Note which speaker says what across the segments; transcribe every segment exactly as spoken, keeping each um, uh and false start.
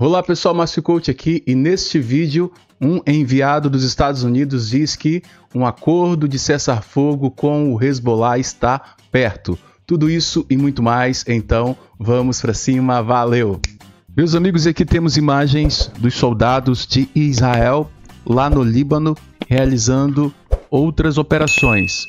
Speaker 1: Olá pessoal, Márcio Coach aqui, e neste vídeo um enviado dos Estados Unidos diz que um acordo de cessar-fogo com o Hezbollah está perto. Tudo isso e muito mais, então vamos para cima, valeu! Meus amigos, aqui temos imagens dos soldados de Israel lá no Líbano realizando outras operações.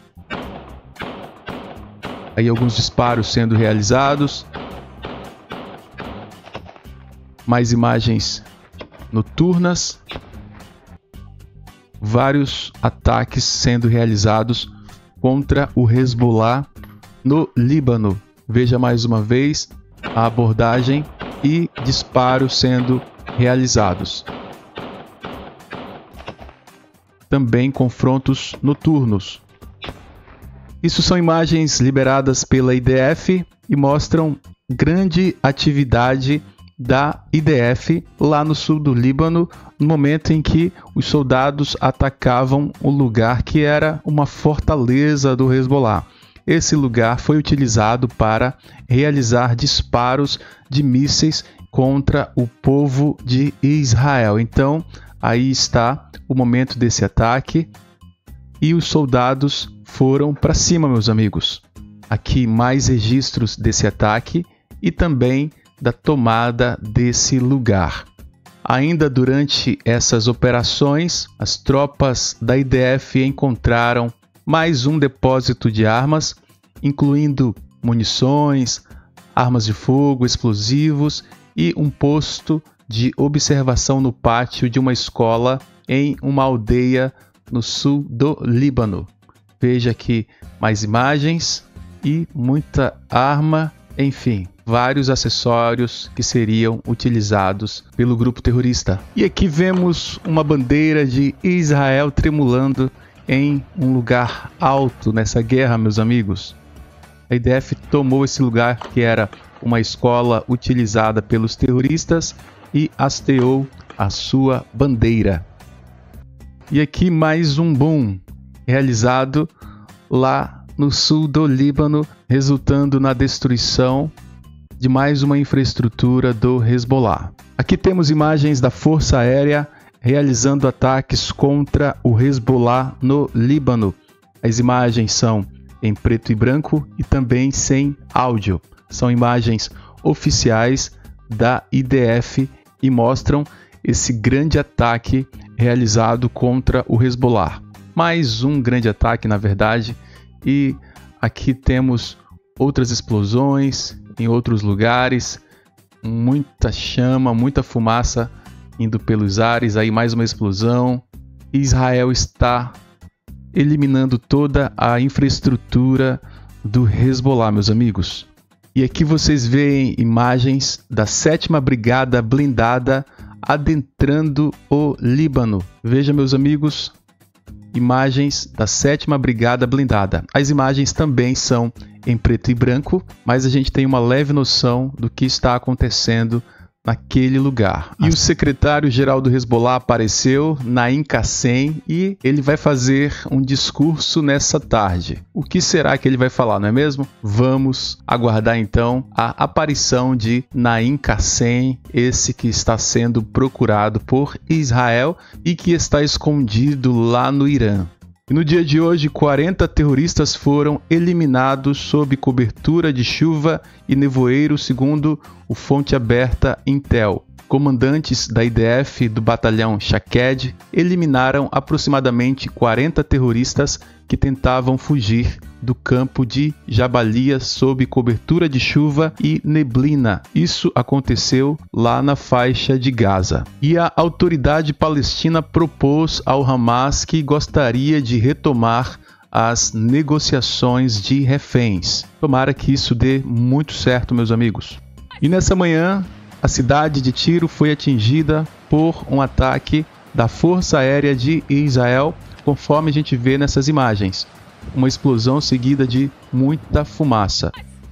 Speaker 1: Aí alguns disparos sendo realizados. Mais imagens noturnas. Vários ataques sendo realizados contra o Hezbollah no Líbano. Veja mais uma vez a abordagem e disparos sendo realizados. Também confrontos noturnos. Isso são imagens liberadas pela I D F e mostram grande atividade da I D F lá no sul do Líbano, no momento em que os soldados atacavam o lugar que era uma fortaleza do Hezbollah. Esse lugar foi utilizado para realizar disparos de mísseis contra o povo de Israel. Então, aí está o momento desse ataque e os soldados foram para cima, meus amigos. Aqui mais registros desse ataque e também da tomada desse lugar. Ainda durante essas operações, as tropas da I D F encontraram mais um depósito de armas, incluindo munições, armas de fogo, explosivos e um posto de observação no pátio de uma escola em uma aldeia no sul do Líbano. Veja aqui mais imagens e muita arma, enfim, vários acessórios que seriam utilizados pelo grupo terrorista. E aqui vemos uma bandeira de Israel tremulando em um lugar alto nessa guerra, meus amigos. A I D F tomou esse lugar que era uma escola utilizada pelos terroristas e hasteou a sua bandeira. E aqui mais um boom realizado lá no sul do Líbano, resultando na destruição de mais uma infraestrutura do Hezbollah. Aqui temos imagens da Força Aérea realizando ataques contra o Hezbollah no Líbano. As imagens são em preto e branco e também sem áudio. São imagens oficiais da I D F e mostram esse grande ataque realizado contra o Hezbollah. Mais um grande ataque, na verdade, e aqui temos outras explosões em outros lugares, muita chama, muita fumaça indo pelos ares, aí mais uma explosão. Israel está eliminando toda a infraestrutura do Hezbollah, meus amigos. E aqui vocês veem imagens da sétima Brigada Blindada adentrando o Líbano. Veja, meus amigos, imagens da sétima Brigada Blindada. As imagens também são em preto e branco, mas a gente tem uma leve noção do que está acontecendo naquele lugar. E o secretário-geral do Hezbollah apareceu, Naim Qassem, e ele vai fazer um discurso nessa tarde. O que será que ele vai falar, não é mesmo? Vamos aguardar então a aparição de Naim Qassem, esse que está sendo procurado por Israel e que está escondido lá no Irã. E no dia de hoje, quarenta terroristas foram eliminados sob cobertura de chuva e nevoeiro, segundo o Fonte Aberta Intel. Comandantes da I D F do batalhão Shaked eliminaram aproximadamente quarenta terroristas que tentavam fugir do campo de Jabalia sob cobertura de chuva e neblina. Isso aconteceu lá na faixa de Gaza. E a autoridade palestina propôs ao Hamas que gostaria de retomar as negociações de reféns. Tomara que isso dê muito certo, meus amigos. E nessa manhã, a cidade de Tiro foi atingida por um ataque da Força Aérea de Israel, conforme a gente vê nessas imagens. Uma explosão seguida de muita fumaça.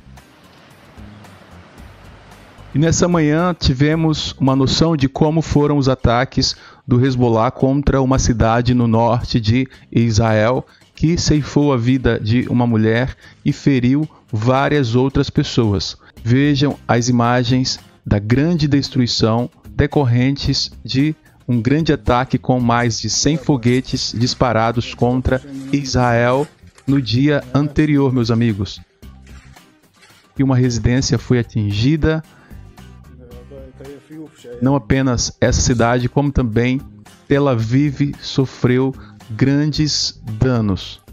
Speaker 1: E nessa manhã tivemos uma noção de como foram os ataques do Hezbollah contra uma cidade no norte de Israel, que ceifou a vida de uma mulher e feriu várias outras pessoas. Vejam as imagens da grande destruição decorrentes de um grande ataque com mais de cem foguetes disparados contra Israel no dia anterior, meus amigos. E uma residência foi atingida, não apenas essa cidade, como também Tel Aviv sofreu grandes danos.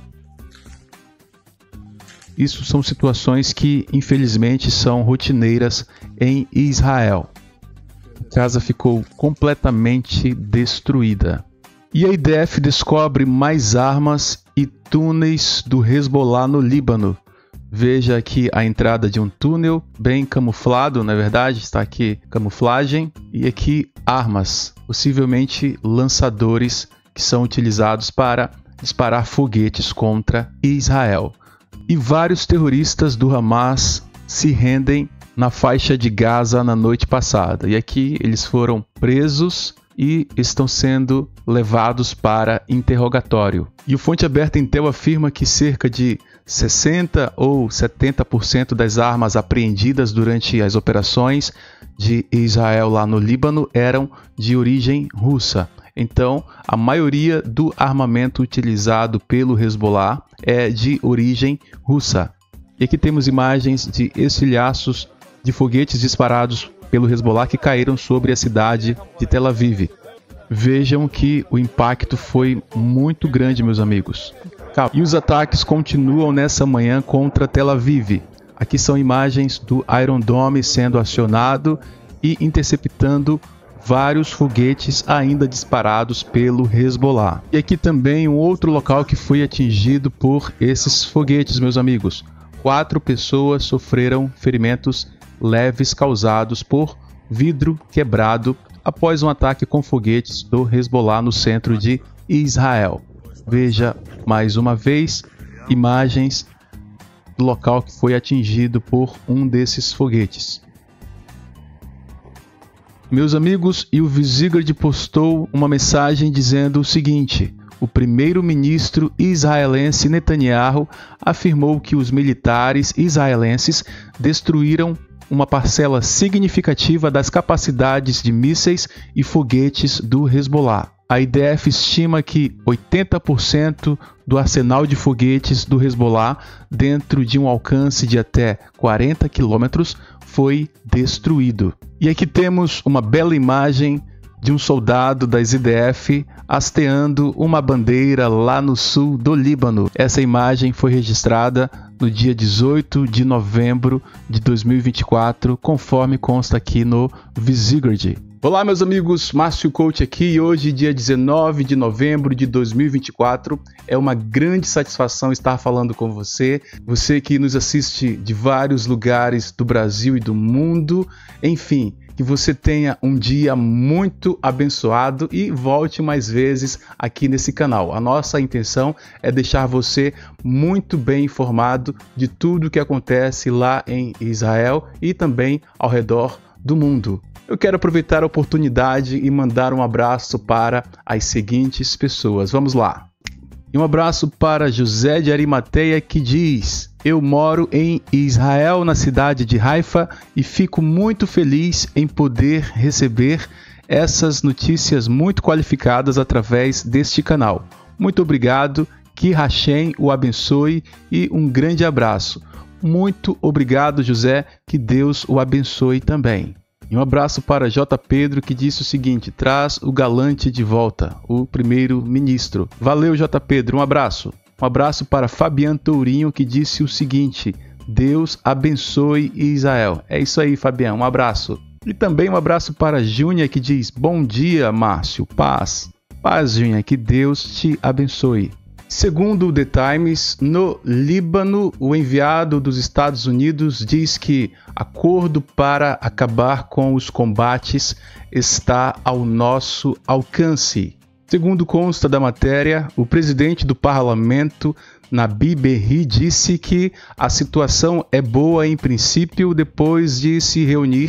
Speaker 1: Isso são situações que, infelizmente, são rotineiras em Israel. A casa ficou completamente destruída. E a I D F descobre mais armas e túneis do Hezbollah no Líbano. Veja aqui a entrada de um túnel bem camuflado, na verdade, está aqui camuflagem. E aqui armas, possivelmente lançadores que são utilizados para disparar foguetes contra Israel. E vários terroristas do Hamas se rendem na faixa de Gaza na noite passada. E aqui eles foram presos e estão sendo levados para interrogatório. E o Fonte Aberta Intel afirma que cerca de sessenta ou setenta por cento das armas apreendidas durante as operações de Israel lá no Líbano eram de origem russa. Então, a maioria do armamento utilizado pelo Hezbollah é de origem russa. E aqui temos imagens de estilhaços de foguetes disparados pelo Hezbollah que caíram sobre a cidade de Tel Aviv. Vejam que o impacto foi muito grande, meus amigos. E os ataques continuam nessa manhã contra Tel Aviv. Aqui são imagens do Iron Dome sendo acionado e interceptando vários foguetes ainda disparados pelo Hezbollah. E aqui também um outro local que foi atingido por esses foguetes, meus amigos. Quatro pessoas sofreram ferimentos leves causados por vidro quebrado após um ataque com foguetes do Hezbollah no centro de Israel. Veja mais uma vez imagens do local que foi atingido por um desses foguetes. Meus amigos, e o Visigold postou uma mensagem dizendo o seguinte: o primeiro-ministro israelense Netanyahu afirmou que os militares israelenses destruíram uma parcela significativa das capacidades de mísseis e foguetes do Hezbollah. A I D F estima que oitenta por cento do arsenal de foguetes do Hezbollah, dentro de um alcance de até quarenta quilômetros, foi destruído. E aqui temos uma bela imagem de um soldado das I D F hasteando uma bandeira lá no sul do Líbano. Essa imagem foi registrada no dia dezoito de novembro de dois mil e vinte e quatro, conforme consta aqui no Visigold. Olá, meus amigos, Márcio Coach aqui, e hoje, dia dezenove de novembro de dois mil e vinte e quatro, é uma grande satisfação estar falando com você, você que nos assiste de vários lugares do Brasil e do mundo, enfim, que você tenha um dia muito abençoado e volte mais vezes aqui nesse canal. A nossa intenção é deixar você muito bem informado de tudo o que acontece lá em Israel e também ao redor do mundo. Eu quero aproveitar a oportunidade e mandar um abraço para as seguintes pessoas. Vamos lá. E um abraço para José de Arimateia, que diz: eu moro em Israel, na cidade de Haifa, e fico muito feliz em poder receber essas notícias muito qualificadas através deste canal. Muito obrigado, que Hashem o abençoe e um grande abraço. Muito obrigado, José, que Deus o abençoe também. E um abraço para J. Pedro, que disse o seguinte: traz o galante de volta, o primeiro-ministro. Valeu, J. Pedro, um abraço. Um abraço para Fabiano Tourinho, que disse o seguinte: Deus abençoe Israel. É isso aí, Fabiano, um abraço. E também um abraço para Júnia, que diz: bom dia, Márcio, paz. Paz, Júnia, que Deus te abençoe. Segundo o The Times, no Líbano, o enviado dos Estados Unidos diz que acordo para acabar com os combates está ao nosso alcance. Segundo consta da matéria, o presidente do parlamento, Nabi Berri, disse que a situação é boa em princípio depois de se reunir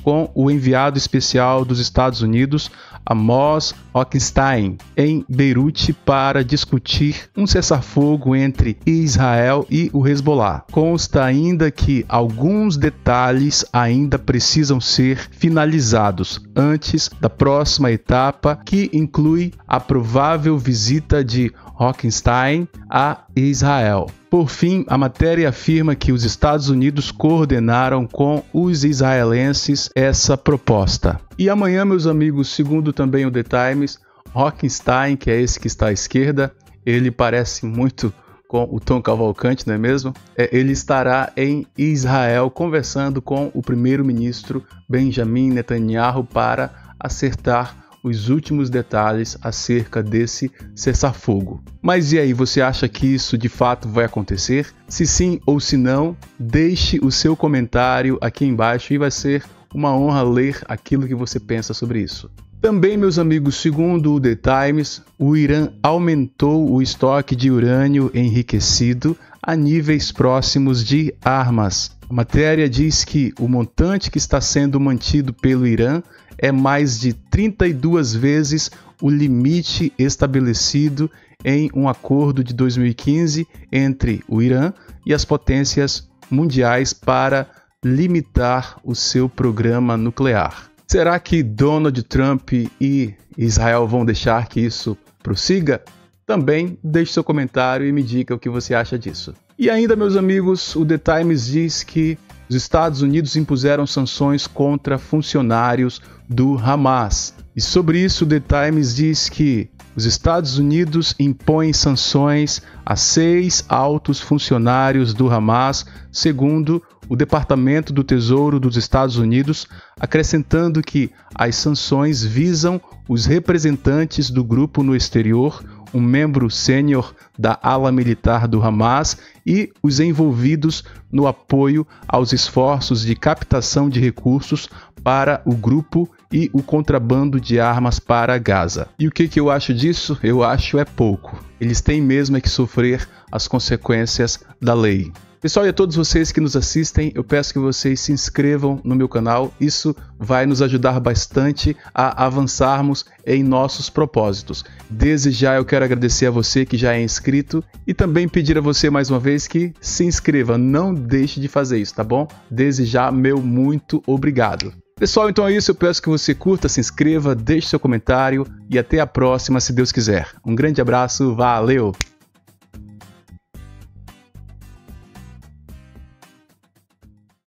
Speaker 1: com o enviado especial dos Estados Unidos, Amos Hochstein, em Beirute para discutir um cessar-fogo entre Israel e o Hezbollah. Consta ainda que alguns detalhes ainda precisam ser finalizados antes da próxima etapa, que inclui a provável visita de Hochstein a Israel. Por fim, a matéria afirma que os Estados Unidos coordenaram com os israelenses essa proposta. E amanhã, meus amigos, segundo também o The Times, Hochstein, que é esse que está à esquerda, ele parece muito com o Tom Cavalcante, não é mesmo? É, ele estará em Israel conversando com o primeiro-ministro Benjamin Netanyahu para acertar os últimos detalhes acerca desse cessar-fogo. Mas e aí, você acha que isso de fato vai acontecer? Se sim ou se não, deixe o seu comentário aqui embaixo e vai ser uma honra ler aquilo que você pensa sobre isso. Também, meus amigos, segundo o The Times, o Irã aumentou o estoque de urânio enriquecido a níveis próximos de armas. A matéria diz que o montante que está sendo mantido pelo Irã é mais de trinta e duas vezes o limite estabelecido em um acordo de dois mil e quinze entre o Irã e as potências mundiais para limitar o seu programa nuclear. Será que Donald Trump e Israel vão deixar que isso prossiga? Também deixe seu comentário e me diga o que você acha disso. E ainda, meus amigos, o The Times diz que os Estados Unidos impuseram sanções contra funcionários do Hamas. E sobre isso, o The Times diz que os Estados Unidos impõem sanções a seis altos funcionários do Hamas, segundo o Departamento do Tesouro dos Estados Unidos, acrescentando que as sanções visam os representantes do grupo no exterior, um membro sênior da ala militar do Hamas e os envolvidos no apoio aos esforços de captação de recursos para o grupo e o contrabando de armas para Gaza. E o que, que eu acho disso? Eu acho é pouco. Eles têm mesmo é que sofrer as consequências da lei. Pessoal, e a todos vocês que nos assistem, eu peço que vocês se inscrevam no meu canal. Isso vai nos ajudar bastante a avançarmos em nossos propósitos. Desde já eu quero agradecer a você que já é inscrito e também pedir a você mais uma vez que se inscreva. Não deixe de fazer isso, tá bom? Desde já, meu muito obrigado. Pessoal, então é isso. Eu peço que você curta, se inscreva, deixe seu comentário e até a próxima, se Deus quiser. Um grande abraço, valeu!